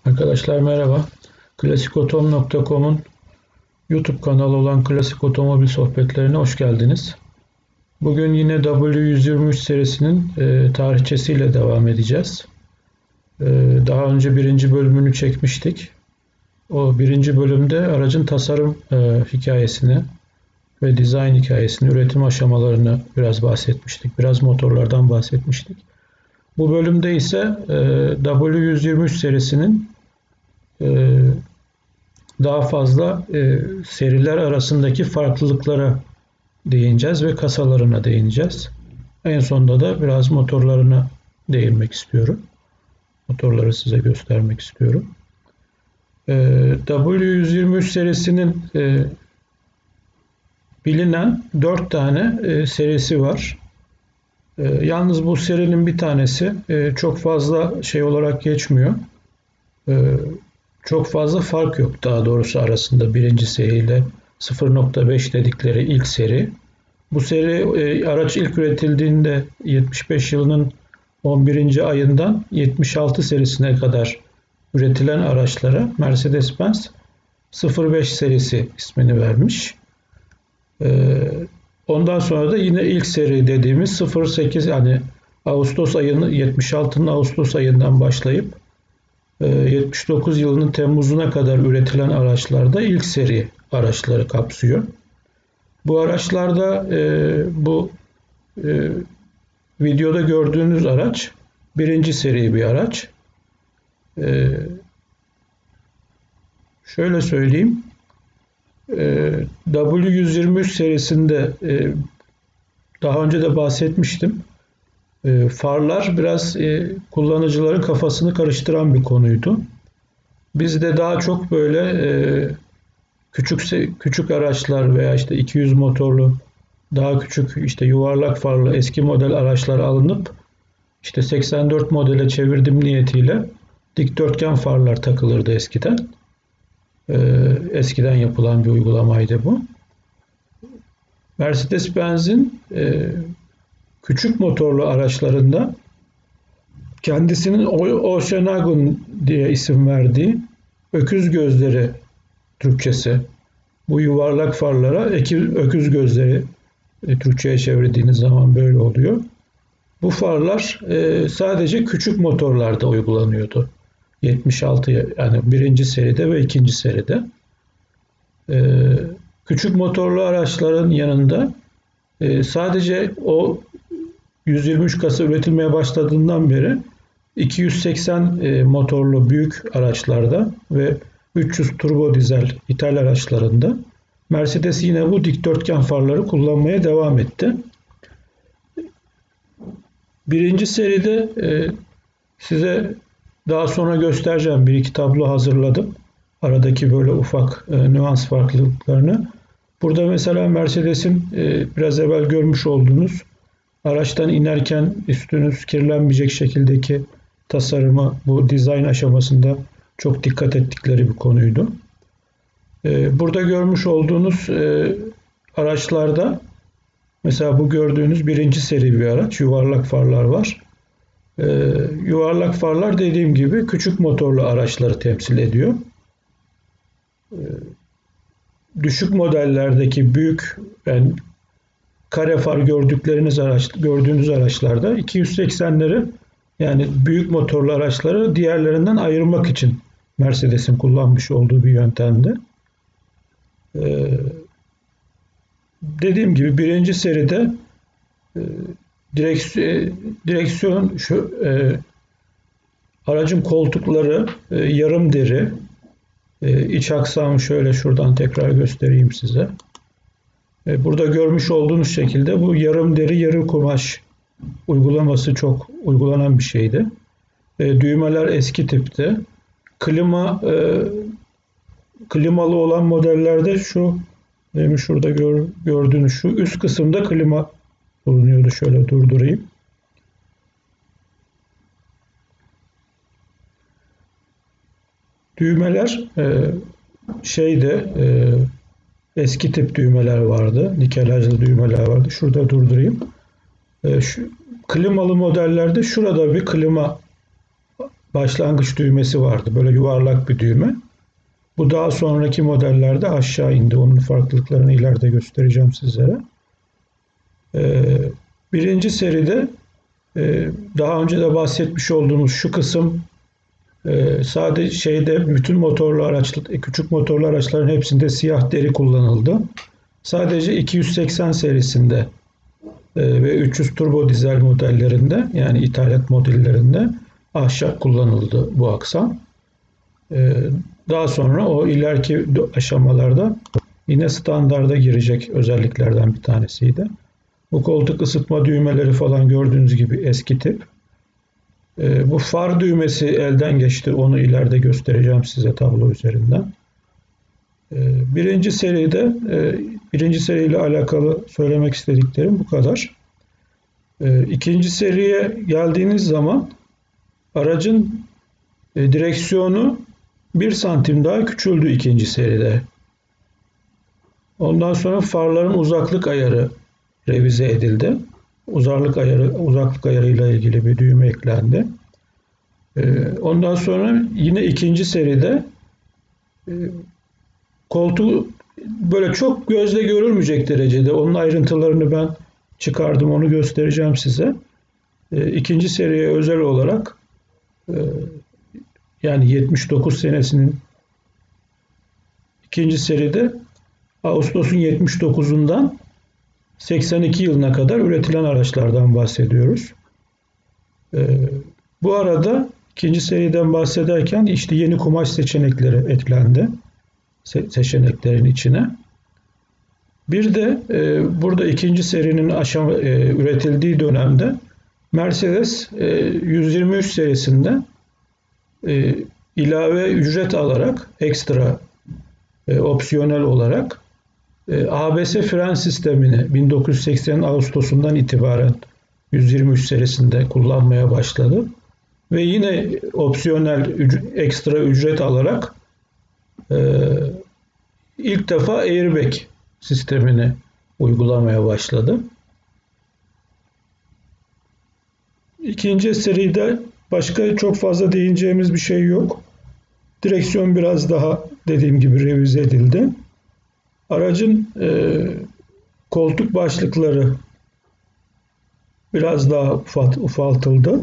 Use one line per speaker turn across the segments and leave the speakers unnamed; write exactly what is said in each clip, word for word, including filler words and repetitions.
Arkadaşlar merhaba. Klasikotom nokta com'un YouTube kanalı olan Klasik Otomobil Sohbetlerine hoş geldiniz. Bugün yine W yüz yirmi üç serisinin e, tarihçesiyle devam edeceğiz. E, daha önce birinci bölümünü çekmiştik. O birinci bölümde aracın tasarım e, hikayesini ve dizayn hikayesini, üretim aşamalarını biraz bahsetmiştik. Biraz motorlardan bahsetmiştik. Bu bölümde ise e, W yüz yirmi üç serisinin e, daha fazla e, seriler arasındaki farklılıklara değineceğiz ve kasalarına değineceğiz. En sonunda da biraz motorlarına değinmek istiyorum. Motorları size göstermek istiyorum. E, W yüz yirmi üç serisinin e, bilinen dört tane e, serisi var. E, yalnız bu serinin bir tanesi e, çok fazla şey olarak geçmiyor. E, çok fazla fark yok daha doğrusu arasında birinci seriyle sıfır nokta beş dedikleri ilk seri. Bu seri e, araç ilk üretildiğinde yetmiş beş yılının on birinci ayından yetmiş altı serisine kadar üretilen araçlara Mercedes-Benz sıfır beş serisi ismini vermiş. E, ondan sonra da yine ilk seri dediğimiz sıfır sekiz yani Ağustos ayını yetmiş altının Ağustos ayından başlayıp yetmiş dokuz yılının Temmuz'una kadar üretilen araçlarda ilk seri araçları kapsıyor. Bu araçlarda e, bu e, videoda gördüğünüz araç birinci seri bir araç. E, şöyle söyleyeyim. E, W yüz yirmi üç serisinde e, daha önce de bahsetmiştim. E, farlar biraz e, kullanıcıların kafasını karıştıran bir konuydu. Biz de daha çok böyle e, küçük küçük araçlar veya işte iki yüz motorlu daha küçük işte yuvarlak farlı eski model araçlar alınıp işte seksen dört modele çevirdim niyetiyle dikdörtgen farlar takılırdı eskiden. E, eskiden yapılan bir uygulamaydı bu. Mercedes-Benz'in e, küçük motorlu araçlarında kendisinin Oceanagon diye isim verdiği öküz gözleri Türkçesi. Bu yuvarlak farlara öküz gözleri e, Türkçe'ye çevirdiğiniz zaman böyle oluyor. Bu farlar e, sadece küçük motorlarda uygulanıyordu. yetmiş altı yani birinci seride ve ikinci seride. E, küçük motorlu araçların yanında e, sadece o yüz yirmi üç kasa üretilmeye başladığından beri iki yüz seksen e, motorlu büyük araçlarda ve üç yüz turbo dizel ithal araçlarında Mercedes yine bu dikdörtgen farları kullanmaya devam etti. Birinci seride e, size daha sonra göstereceğim bir iki tablo hazırladım. Aradaki böyle ufak e, nüans farklılıklarını. Burada mesela Mercedes'in e, biraz evvel görmüş olduğunuz araçtan inerken üstünüz kirlenmeyecek şekildeki tasarımı bu dizayn aşamasında çok dikkat ettikleri bir konuydu. Burada görmüş olduğunuz araçlarda mesela bu gördüğünüz birinci seri bir araç. Yuvarlak farlar var. Yuvarlak farlar dediğim gibi küçük motorlu araçları temsil ediyor. Düşük modellerdeki büyük yani kare far gördükleriniz araç, gördüğünüz araçlarda iki yüz seksenleri yani büyük motorlu araçları diğerlerinden ayırmak için Mercedes'in kullanmış olduğu bir yöntemdi. Ee, dediğim gibi birinci seride e, direksiyon, direksiyon şu e, aracın koltukları e, yarım deri, e, iç aksamı şöyle şuradan tekrar göstereyim size. E, burada görmüş olduğunuz şekilde bu yarım deri yarı kumaş uygulaması çok uygulanan bir şeydi. E, düğmeler eski tipte. Klima e, klimalı olan modellerde şu benim şurada gör, gördüğünüz şu üst kısımda klima bulunuyordu. Şöyle durdurayım. Düğmeler e, şeyde e, eski tip düğmeler vardı. Nikelajlı düğmeler vardı. Şurada durdurayım. E, şu klimalı modellerde şurada bir klima başlangıç düğmesi vardı. Böyle yuvarlak bir düğme. Bu daha sonraki modellerde aşağı indi. Onun farklılıklarını ileride göstereceğim sizlere. Ee, birinci seride e, daha önce de bahsetmiş olduğumuz şu kısım e, sadece şeyde bütün motorlu araçlar, küçük motorlu araçların hepsinde siyah deri kullanıldı. Sadece iki yüz seksen serisinde e, ve üç yüz turbo dizel modellerinde, yani ithalat modellerinde ahşap kullanıldı bu aksam. E, daha sonra o ileriki aşamalarda yine standarda girecek özelliklerden bir tanesiydi. Bu koltuk ısıtma düğmeleri falan gördüğünüz gibi eski tip. E, bu far düğmesi elden geçti. Onu ileride göstereceğim size tablo üzerinden. E, birinci seride e, birinci seriyle alakalı söylemek istediklerim bu kadar. E, ikinci seriye geldiğiniz zaman aracın e, direksiyonu bir santim daha küçüldü ikinci seride. Ondan sonra farların uzaklık ayarı revize edildi. Uzaklık ayarı, uzaklık ayarıyla ilgili bir düğme eklendi. Ondan sonra yine ikinci seride koltuğu böyle çok gözle görülmeyecek derecede, onun ayrıntılarını ben çıkardım, onu göstereceğim size. İkinci seriye özel olarak yani yetmiş dokuz senesinin ikinci seride Ağustos'un yetmiş dokuzundan seksen iki yılına kadar üretilen araçlardan bahsediyoruz. Ee, bu arada ikinci seriden bahsederken işte yeni kumaş seçenekleri eklendi se- seçeneklerin içine. Bir de e, burada ikinci serinin aşama, e, üretildiği dönemde Mercedes e, yüz yirmi üç serisinde e, ilave ücret alarak, ekstra e, opsiyonel olarak A B S fren sistemini bin dokuz yüz seksen Ağustos'undan itibaren yüz yirmi üç serisinde kullanmaya başladı. Ve yine opsiyonel ekstra ücret alarak e, ilk defa airbag sistemini uygulamaya başladı. İkinci seride başka çok fazla değineceğimiz bir şey yok. Direksiyon biraz daha dediğim gibi revize edildi. Aracın e, koltuk başlıkları biraz daha ufalt, ufaltıldı.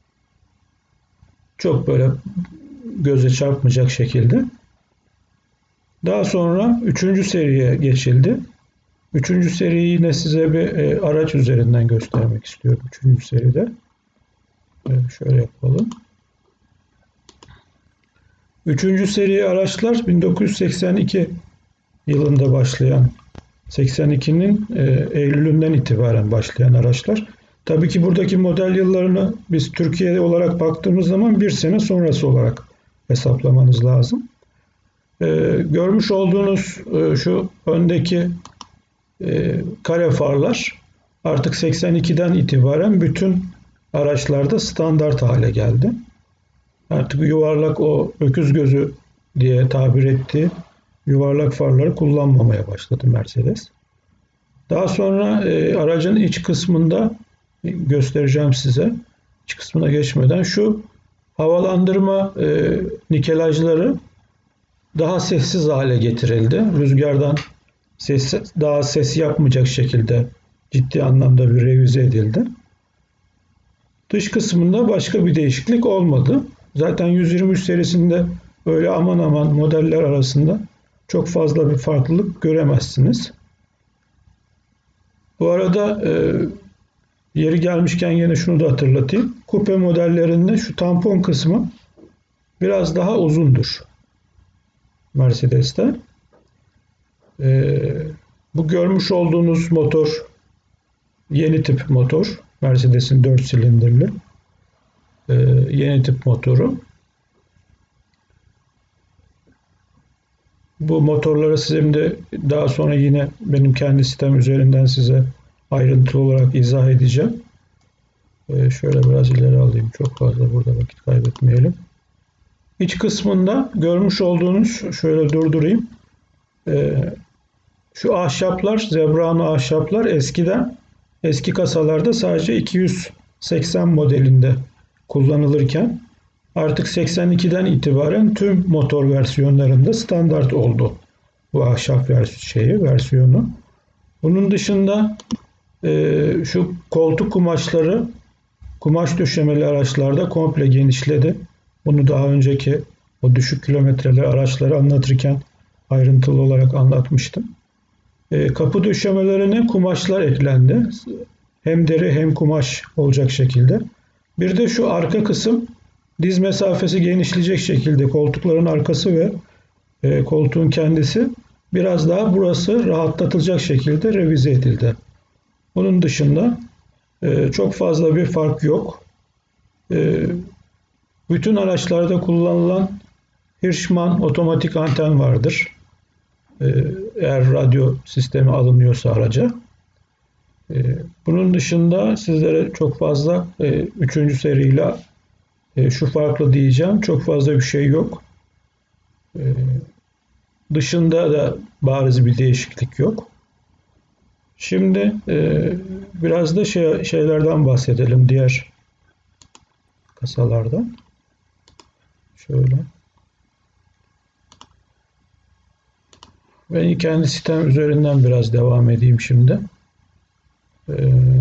Çok böyle göze çarpmayacak şekilde. Daha sonra üçüncü seriye geçildi. Üçüncü seriyi yine size bir e, araç üzerinden göstermek istiyorum. Üçüncü seride. E, şöyle yapalım. Üçüncü seri araçlar bin dokuz yüz seksen iki yılında başlayan, seksen ikinin e, Eylül'ünden itibaren başlayan araçlar. Tabii ki buradaki model yıllarını biz Türkiye olarak baktığımız zaman bir sene sonrası olarak hesaplamanız lazım. E, görmüş olduğunuz e, şu öndeki e, kare farlar artık seksen ikiden itibaren bütün araçlarda standart hale geldi. Artık yuvarlak, o öküz gözü diye tabir ettiği yuvarlak farları kullanmamaya başladı Mercedes. Daha sonra e, aracın iç kısmında göstereceğim size. İç kısmına geçmeden şu havalandırma e, nikelajları daha sessiz hale getirildi. Rüzgardan ses, daha ses yapmayacak şekilde ciddi anlamda bir revize edildi. Dış kısmında başka bir değişiklik olmadı. Zaten yüz yirmi üç serisinde öyle aman aman modeller arasında çok fazla bir farklılık göremezsiniz. Bu arada e, yeri gelmişken yine şunu da hatırlatayım. Kupe modellerinde şu tampon kısmı biraz daha uzundur Mercedes'te. E, bu görmüş olduğunuz motor yeni tip motor. Mercedes'in dört silindirli e, yeni tip motoru. Bu motorları şimdi daha sonra yine benim kendi sitem üzerinden size ayrıntılı olarak izah edeceğim. Ee, şöyle biraz ileri alayım. Çok fazla burada vakit kaybetmeyelim. İç kısmında görmüş olduğunuz, şöyle durdurayım. Ee, şu ahşaplar, Zebrano ahşaplar eskiden eski kasalarda sadece iki yüz seksen modelinde kullanılırken Artık seksen ikiden itibaren tüm motor versiyonlarında standart oldu bu ahşap vers şeyi, versiyonu. Bunun dışında e, şu koltuk kumaşları kumaş döşemeli araçlarda komple genişledi. Bunu daha önceki o düşük kilometreli araçları anlatırken ayrıntılı olarak anlatmıştım. E, kapı döşemelerine kumaşlar eklendi. Hem deri hem kumaş olacak şekilde. Bir de şu arka kısım diz mesafesi genişleyecek şekilde koltukların arkası ve e, koltuğun kendisi biraz daha burası rahatlatılacak şekilde revize edildi. Bunun dışında e, çok fazla bir fark yok. E, bütün araçlarda kullanılan Hirschmann otomatik anten vardır. E, eğer radyo sistemi alınıyorsa araca. E, bunun dışında sizlere çok fazla e, üçüncü seriyle e, şu farklı diyeceğim. Çok fazla bir şey yok. E, dışında da bariz bir değişiklik yok. Şimdi e, biraz da şey, şeylerden bahsedelim diğer kasalardan. Şöyle. Ben kendi sitem üzerinden biraz devam edeyim şimdi. E,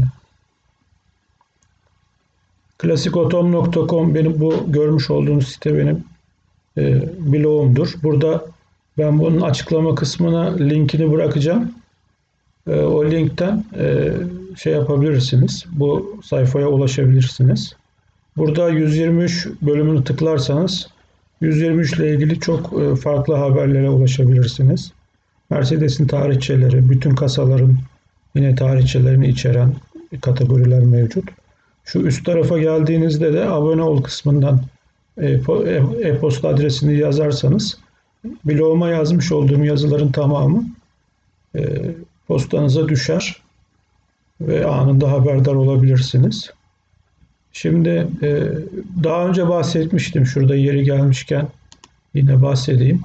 Klasikotom nokta com benim bu görmüş olduğunuz site benim e, blogumdur. Burada ben bunun açıklama kısmına linkini bırakacağım. E, o linkten e, şey yapabilirsiniz. Bu sayfaya ulaşabilirsiniz. Burada yüz yirmi üç bölümünü tıklarsanız yüz yirmi üç ile ilgili çok e, farklı haberlere ulaşabilirsiniz. Mercedes'in tarihçeleri, bütün kasaların yine tarihçelerini içeren kategoriler mevcut. Şu üst tarafa geldiğinizde de abone ol kısmından e-posta adresini yazarsanız bloguma yazmış olduğum yazıların tamamı postanıza düşer ve anında haberdar olabilirsiniz. Şimdi daha önce bahsetmiştim. Şurada yeri gelmişken yine bahsedeyim.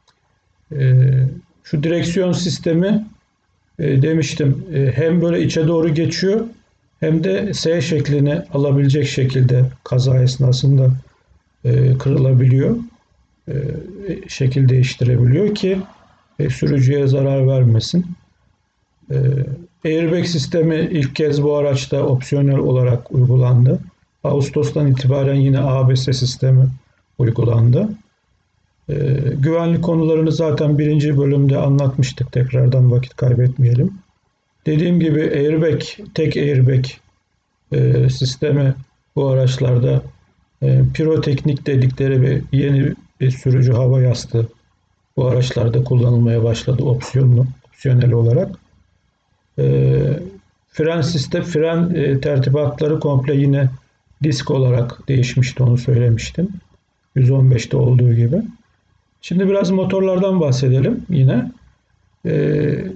Şu direksiyon sistemi demiştim. Hem böyle içe doğru geçiyor hem de S şeklini alabilecek şekilde kaza esnasında e, kırılabiliyor. E, şekil değiştirebiliyor ki e, sürücüye zarar vermesin. E, airbag sistemi ilk kez bu araçta opsiyonel olarak uygulandı. Ağustos'tan itibaren yine A B S sistemi uygulandı. E, güvenlik konularını zaten birinci bölümde anlatmıştık. Tekrardan vakit kaybetmeyelim. Dediğim gibi airbag, tek airbag e, sistemi bu araçlarda e, piroteknik dedikleri bir yeni bir sürücü hava yastığı bu araçlarda kullanılmaya başladı opsiyonlu, opsiyonel olarak. E, fren sistem, fren e, tertibatları komple yine disk olarak değişmişti, onu söylemiştim. yüz on beşte olduğu gibi. Şimdi biraz motorlardan bahsedelim yine. E,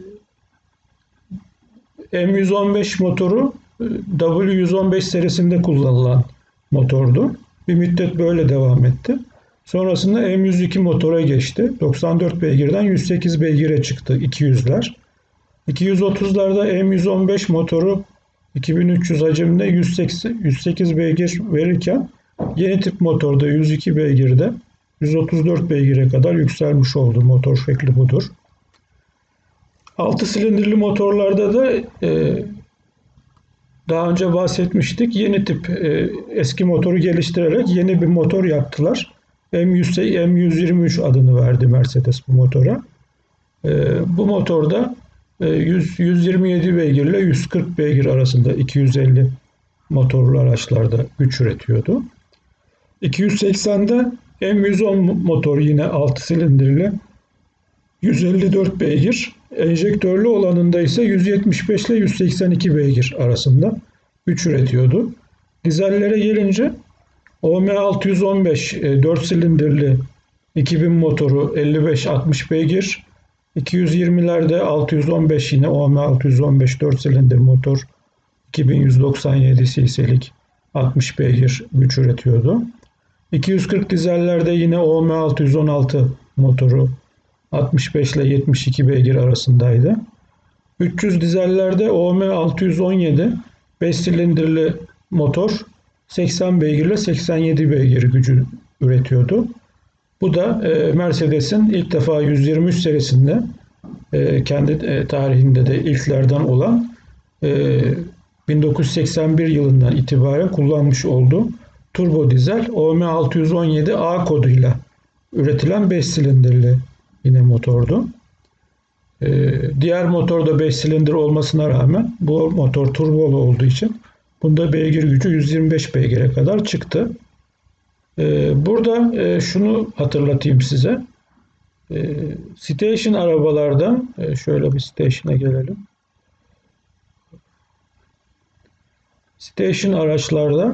M yüz on beş motoru W yüz on beş serisinde kullanılan motordu. Bir müddet böyle devam etti. Sonrasında M yüz iki motora geçti. doksan dört beygirden yüz sekiz beygire çıktı iki yüzler. iki yüz otuzlarda M yüz on beş motoru iki bin üç yüz hacimde yüz sekiz beygir verirken yeni tip motorda yüz iki beygirde yüz otuz dört beygire kadar yükselmiş oldu. Motor şekli budur. altı silindirli motorlarda da e, daha önce bahsetmiştik. Yeni tip e, eski motoru geliştirerek yeni bir motor yaptılar. M yüz, M yüz yirmi üç adını verdi Mercedes bu motora. E, bu motorda e, yüz, yüz yirmi yedi beygir ile yüz kırk beygir arasında iki yüz elli motorlu araçlarda güç üretiyordu. iki yüz seksende M yüz on motor yine altı silindirli yüz elli dört beygir. Enjektörlü olanında ise yüz yetmiş beş ile yüz seksen iki beygir arasında güç üretiyordu. Dizellere gelince O M altı yüz on beş dört silindirli iki bin motoru elli beş altmış beygir. iki yüz yirmilerde altı yüz on beş yine O M altı yüz on beş dört silindir motor iki bin yüz doksan yedi cc'lik altmış beygir güç üretiyordu. iki yüz kırk dizellerde yine O M altı yüz on altı motoru altmış beş ile yetmiş iki beygir arasındaydı. üç yüz dizellerde O M altı yüz on yedi beş silindirli motor seksen beygir ile seksen yedi beygir gücü üretiyordu. Bu da e, Mercedes'in ilk defa yüz yirmi üç serisinde e, kendi e, tarihinde de ilklerden olan e, bin dokuz yüz seksen bir yılından itibaren kullanmış olduğu turbo dizel O M altı yüz on yedi A koduyla üretilen beş silindirli yine motordu. Ee, diğer motor da beş silindir olmasına rağmen bu motor turbolu olduğu için bunda beygir gücü yüz yirmi beş beygire kadar çıktı. Ee, burada e, şunu hatırlatayım size. Ee, station arabalarda e, şöyle bir station'a gelelim. Station araçlarda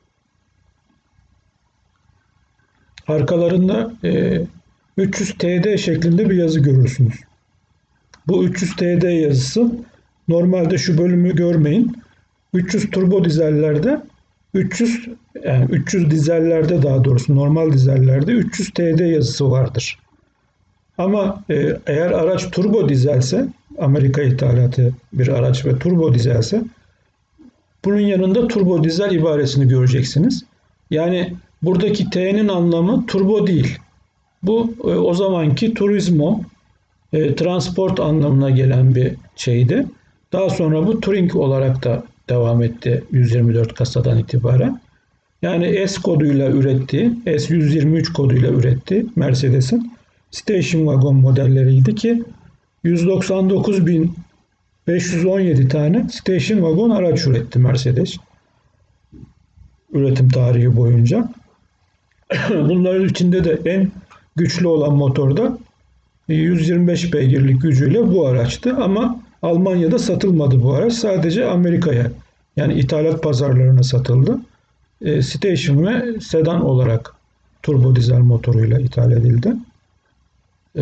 arkalarında e, üç yüz T D şeklinde bir yazı görürsünüz. Bu üç yüz T D yazısı normalde şu bölümü görmeyin. üç yüz turbo dizellerde üç yüz yani üç yüz dizellerde daha doğrusu normal dizellerde üç yüz T D yazısı vardır. Ama e, eğer araç turbo dizelse, Amerika ithalatı bir araç ve turbo dizelse bunun yanında turbo dizel ibaresini göreceksiniz. Yani buradaki T'nin anlamı turbo değil. Bu e, o zamanki turismo, e, transport anlamına gelen bir şeydi. Daha sonra bu Touring olarak da devam etti yüz yirmi dört kasadan itibaren. Yani S koduyla ürettiği, S yüz yirmi üç koduyla ürettiği Mercedes'in station wagon modelleriydi ki yüz doksan dokuz bin beş yüz on yedi tane station wagon araç üretti Mercedes üretim tarihi boyunca. Bunların içinde de en güçlü olan motor da yüz yirmi beş beygirlik gücüyle bu araçtı ama Almanya'da satılmadı bu araç. Sadece Amerika'ya yani ithalat pazarlarına satıldı. E, station ve sedan olarak turbo dizel motoruyla ithal edildi. E,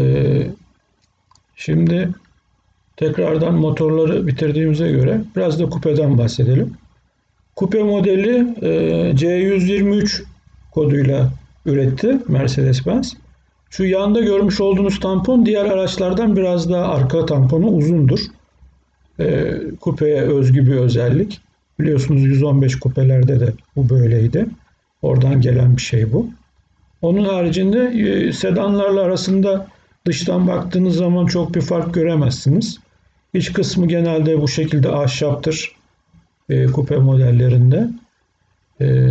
şimdi tekrardan motorları bitirdiğimize göre biraz da kupeden bahsedelim. Kupe modeli e, C yüz yirmi üç koduyla üretti Mercedes-Benz. Şu yanda görmüş olduğunuz tampon diğer araçlardan biraz daha arka tamponu uzundur. E, kupeye özgü bir özellik. Biliyorsunuz yüz on beş kupelerde de bu böyleydi. Oradan gelen bir şey bu. Onun haricinde e, sedanlarla arasında dıştan baktığınız zaman çok bir fark göremezsiniz. İç kısmı genelde bu şekilde ahşaptır e, kupe modellerinde. E,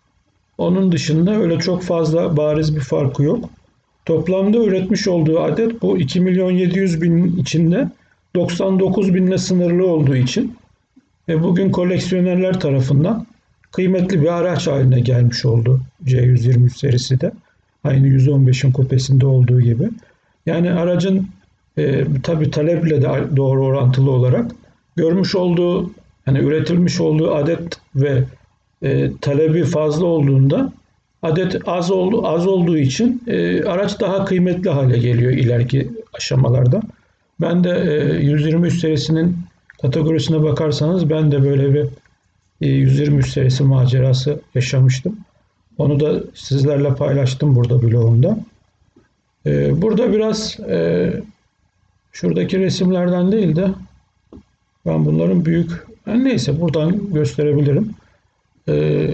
onun dışında öyle çok fazla bariz bir farkı yok. Toplamda üretmiş olduğu adet bu iki milyon yedi yüz binin içinde doksan dokuz binle sınırlı olduğu için ve bugün koleksiyonerler tarafından kıymetli bir araç haline gelmiş oldu C yüz yirmi üç serisi de. Aynı yüz on beşin kupesinde olduğu gibi. Yani aracın e, tabi taleple de doğru orantılı olarak görmüş olduğu yani üretilmiş olduğu adet ve e, talebi fazla olduğunda adet az oldu az olduğu için e, araç daha kıymetli hale geliyor ileriki aşamalarda. Ben de e, yüz yirmi üç serisinin kategorisine bakarsanız ben de böyle bir e, yüz yirmi üç serisi macerası yaşamıştım. Onu da sizlerle paylaştım burada blogumda. E, burada biraz e, şuradaki resimlerden değil de ben bunların büyük yani neyse buradan gösterebilirim. E,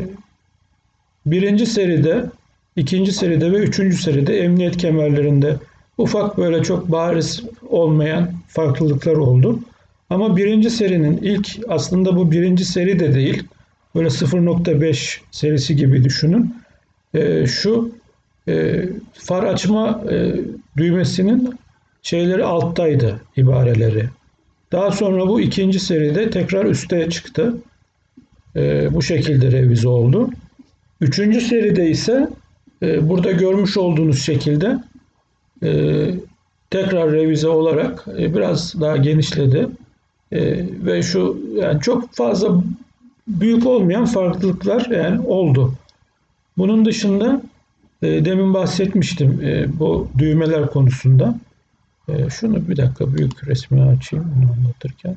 birinci seride, ikinci seride ve üçüncü seride emniyet kemerlerinde ufak böyle çok bariz olmayan farklılıklar oldu. Ama birinci serinin ilk aslında bu birinci seri de değil. Böyle sıfır nokta beş serisi gibi düşünün. E, şu e, far açma e, düğmesinin şeyleri alttaydı ibareleri. Daha sonra bu ikinci seride tekrar üste çıktı. E, bu şekilde revize oldu. Üçüncü seride ise e, burada görmüş olduğunuz şekilde e, tekrar revize olarak e, biraz daha genişledi. E, ve şu yani çok fazla büyük olmayan farklılıklar yani oldu. Bunun dışında e, demin bahsetmiştim e, bu düğmeler konusunda. E, şunu bir dakika büyük resmi açayım bunu anlatırken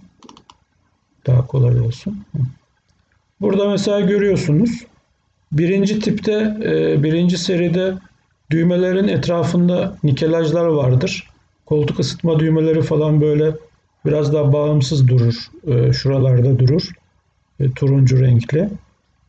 daha kolay olsun. Burada mesela görüyorsunuz birinci tipte e, birinci seride düğmelerin etrafında nikelajlar vardır. Koltuk ısıtma düğmeleri falan böyle biraz daha bağımsız durur. E, şuralarda durur. E, turuncu renkli.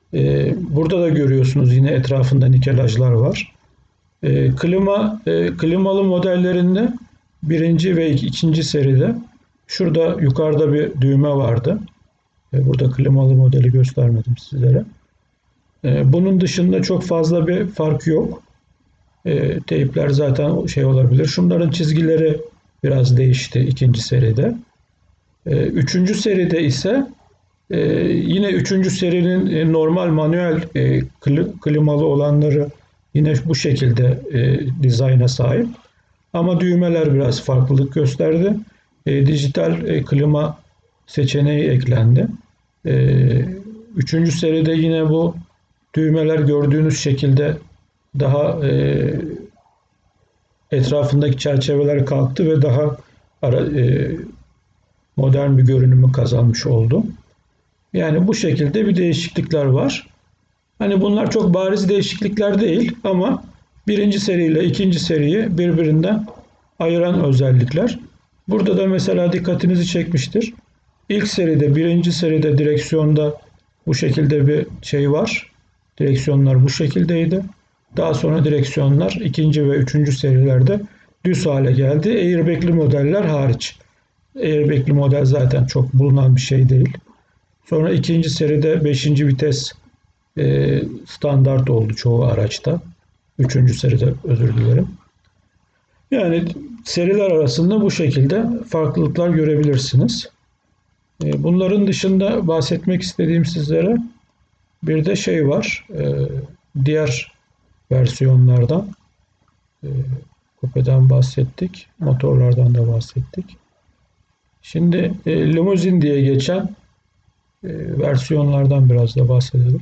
E, burada da görüyorsunuz yine etrafında nikelajlar var. E, klima e, klimalı modellerinde birinci ve ikinci seride şurada yukarıda bir düğme vardı. E, burada klimalı modeli göstermedim sizlere. E, bunun dışında çok fazla bir fark yok. E, teypler zaten şey olabilir. Şunların çizgileri biraz değişti ikinci seride. E, üçüncü seride ise e, yine üçüncü serinin e, normal manuel e, klimalı olanları yine bu şekilde e, dizayna sahip. Ama düğmeler biraz farklılık gösterdi. E, dijital e, klima seçeneği eklendi. E, üçüncü seride yine bu düğmeler gördüğünüz şekilde daha e, etrafındaki çerçeveler kalktı ve daha ara, e, modern bir görünümü kazanmış oldu. Yani bu şekilde bir değişiklikler var. Hani bunlar çok bariz değişiklikler değil ama birinci seriyle ikinci seriyi birbirinden ayıran özellikler. Burada da mesela dikkatinizi çekmiştir. İlk seride, birinci seride direksiyonda bu şekilde bir şey var. Direksiyonlar bu şekildeydi. Daha sonra direksiyonlar ikinci ve üçüncü serilerde düz hale geldi. Airbag'li modeller hariç. Airbag'li model zaten çok bulunan bir şey değil. Sonra ikinci seride beşinci vites e, standart oldu çoğu araçta. Üçüncü seride özür dilerim. Yani seriler arasında bu şekilde farklılıklar görebilirsiniz. E, bunların dışında bahsetmek istediğim sizlere bir de şey var. E, diğer versiyonlardan e, kupeden bahsettik. Motorlardan da bahsettik. Şimdi e, limuzin diye geçen e, versiyonlardan biraz da bahsedelim.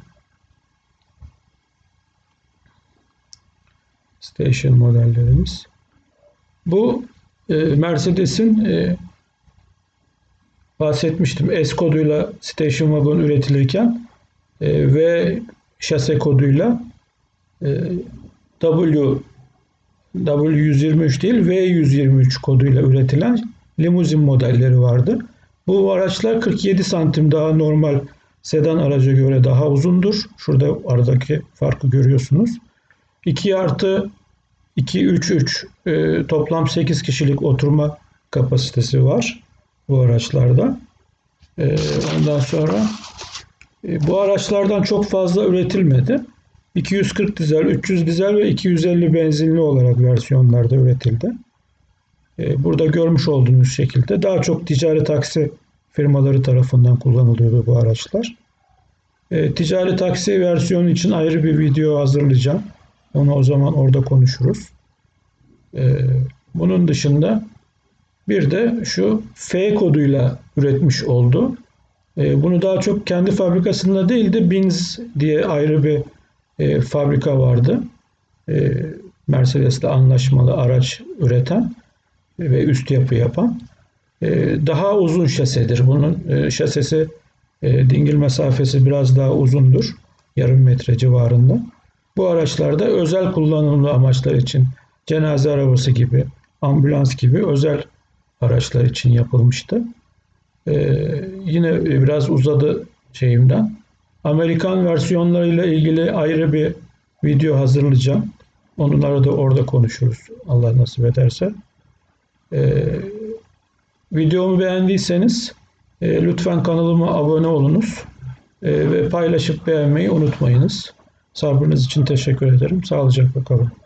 Station modellerimiz. Bu e, Mercedes'in e, bahsetmiştim S koduyla Station Wagon üretilirken e, ve şase koduyla e, W W yüz yirmi üç değil V yüz yirmi üç koduyla üretilen limuzin modelleri vardı. Bu araçlar kırk yedi santim daha normal sedan araca göre daha uzundur. Şurada aradaki farkı görüyorsunuz. iki artı iki üç üç e, toplam sekiz kişilik oturma kapasitesi var bu araçlarda. E, ondan sonra e, bu araçlardan çok fazla üretilmedi. iki yüz kırk dizel, üç yüz dizel ve iki yüz elli benzinli olarak versiyonlarda üretildi. E, burada görmüş olduğunuz şekilde daha çok ticari taksi firmaları tarafından kullanılıyordu bu araçlar. E, ticari taksi versiyonu için ayrı bir video hazırlayacağım. Onu o zaman orada konuşuruz. E, bunun dışında bir de şu F koduyla üretmiş oldu. E, bunu daha çok kendi fabrikasında değil de Binz diye ayrı bir e, fabrika vardı. E, Mercedes'le anlaşmalı araç üreten ve üst yapı yapan. E, daha uzun şasedir. Bunun e, şasesi e, dingil mesafesi biraz daha uzundur. Yarım metre civarında. Bu araçlarda özel kullanımlı amaçlar için cenaze arabası gibi, ambulans gibi özel araçlar için yapılmıştı. Ee, yine biraz uzadı şeyimden. Amerikan versiyonlarıyla ilgili ayrı bir video hazırlayacağım. Onları da orada konuşuruz Allah nasip ederse. Ee, videomu beğendiyseniz e, lütfen kanalıma abone olunuz e, ve paylaşıp beğenmeyi unutmayınız. Sabrınız için teşekkür ederim. Sağlıcakla kalın.